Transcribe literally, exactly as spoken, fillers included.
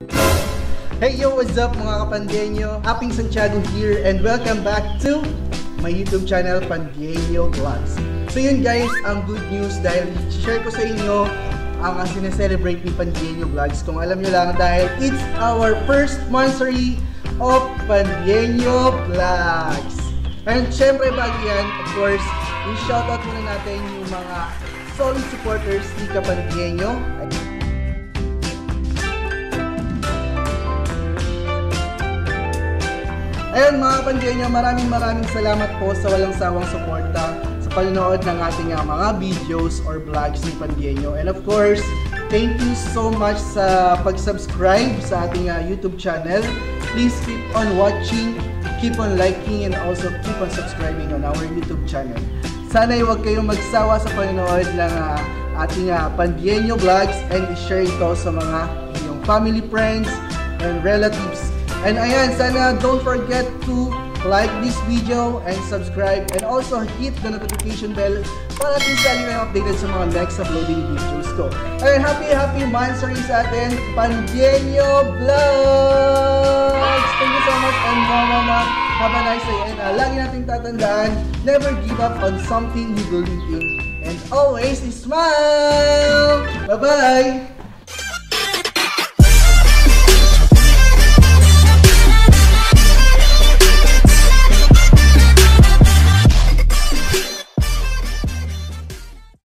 Hey yo, what's up mga kapandyenyo? Aping Santiago here and welcome back to my YouTube channel, Pandyenyo Vlogs. So yun guys, ang good news dahil share ko sa inyo ang uh, sineselebrate ni Pandyenyo Vlogs. Kung alam nyo lang dahil it's our first monthsary of Pandyenyo Vlogs. And syempre bago yan, of course, i-shoutout muna natin yung mga solid supporters ni Kapandyenyo. Ayun mga Pandyenyo, maraming maraming salamat po sa walang sawang suporta sa panonood ng ating uh, mga videos or vlogs ni Pandyenyo. And of course, thank you so much sa pag-subscribe sa ating uh, YouTube channel. Please keep on watching, keep on liking, and also keep on subscribing on our YouTube channel. Sana huwag kayong magsawa sa panonood ng uh, ating uh, Pandyenyo Vlogs and i-share ito sa mga inyong family, friends, and relatives. And ayan, sana don't forget to like this video and subscribe and also hit the notification bell para at least lagi kayo updated sa mga next uploading videos ko. Ayan, happy happy monthsary sa atin, Pandyenyo Vlogs! Thank you so much and more mama, have a nice day. And uh, lagi nating tatandaan, never give up on something you believe in and always smile! Bye-bye!